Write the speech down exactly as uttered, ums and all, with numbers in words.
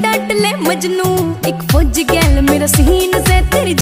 डांट ले मजनू, एक फौजी गैल मेरा सीन से तेरी